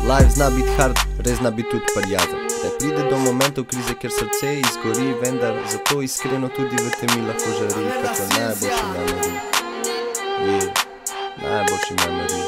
Life zna biti hard, res zna biti tudi prijazen. Da pride do momentov krize, ker srce izgori, vendar zato iskreno tudi v temi lahko žari, kako najboljši memory. Najboljši memory.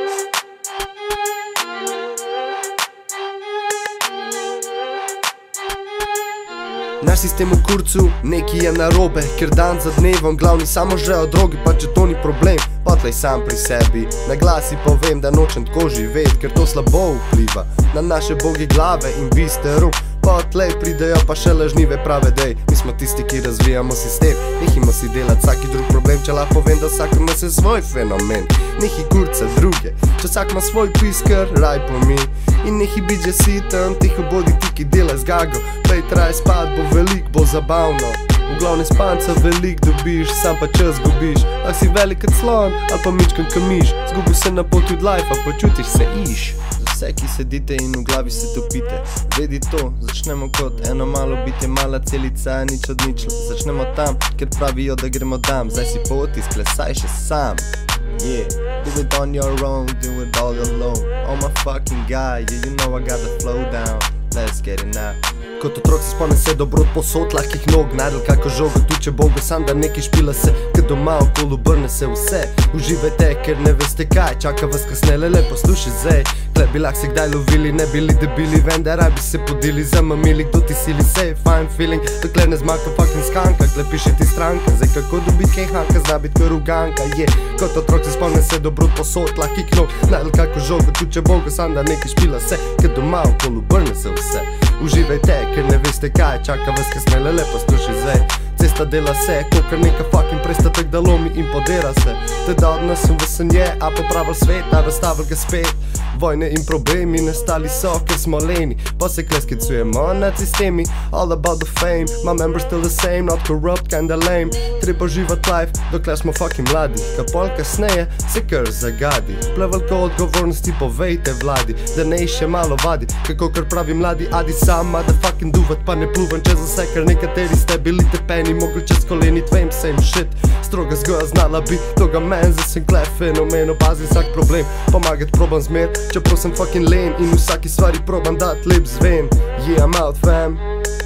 Naš sistem v kurcu, nekaj je narobe, ker dan za dnevom glavni samo žrejo drogi, pa če to ni problem, potlej sam pri sebi. Na glas si povem, da nočem tako živeti, ker to slabo vpliva na naše bogi glave in vi ste rum. Potlej pridejo pa še lažnive prave, dej, mi smo tisti, ki razvijamo sistem. Nehimo si delati vsaki drug problem, če lahko povem, da vsak ima se svoj fenomen. Nehi kurca druge, če vsak ima svoj piskar, raj po mi. In nehi biti že sitem, tiho bodi ti, ki delaj zgago. Pej traj spat, bo velik, bo zabavno. V glavne spanca velik dobiš, sam pa čas gubiš. A si velik kot slon, ali pa mičkan kamiš. Zgubil se na poti od life, a počutiš se iš. Za vse, ki sedite in v glavi se topite, vedi to, začnemo kot eno malo bitje, mala celica, nič od nič. Začnemo tam, ker pravijo, da gremo dam. Zdaj si poti, sklesaj še sam. Yeah, do it on your own, do it all alone. Oh my fucking guy, yeah, you know I got the flow down. Let's get it now. Kot otrok se spomnim se dobrot posod, lahkih nog, najdel kako žogo, tuče bogo, sam da nekaj špila se, kad doma okolo obrne se vse. Uživajte, ker ne veste kaj, čaka vas kasneje, le poslušaj zdaj. Tle bi lahko se kdaj lovili, ne bili debili, vendar raj bi se podili, zamamili, kdo ti sili se, fine feeling, dokler ne zmaka fucking skanka, kle piše ti stranka, zdaj kako dobit kaj hanka, zna bit kar uganka, je. Kot otrok se spomnim se dobrot posod, lahkih nog, najdel kako žogo, tuče bogo, sam da nekaj špila se, kad doma okolo obrne se vse. Uživajte, ker ne veste kaj, čaka vas kasneje, le poslušaj zdaj. Cesta dela se, kokar neka fucking prestatek da lomi in podera se. Teda od nas sem v sanje, a popravil svet, a razstavil ga spet. Vojne in problemi nastali so, ker smo leni, pa se kleskicujemo nad sistemi. All about the fame, my members still the same, not corrupt, kinda lame. Treba živat life, dokler smo fucking mladi, kapol kasneje se kar zagadi. Plevalko odgovornosti povejte vladi, da ne še malo vadi, kako kar pravi mladi adi sama, da fucking duvat pa ne pluvam čez vse, ker nekateri ste bili tepeni, mogli čez koleni tvem same shit. Stroga zgoja znala bit, toga men za sem klef fenomen, opazim vsak problem, pomagat probam zmer, čeprav sem fucking len in vsaki stvari probam dat lep zven. Yeah, I'm out fam.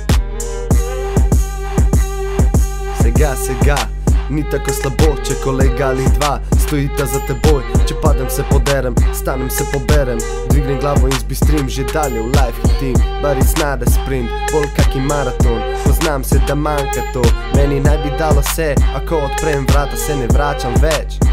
Sega, ni tako slabo, če kolega ali dva stojita za teboj. Če padem se poderem, stanem se poberem, dvignem glavo in zbistrim, že dalje v life hitim. But it's not a sprint, bolj kaki maraton, poznam se da manjka to. Meni naj bi dalo se, a ko odprem vrata se ne vračam več.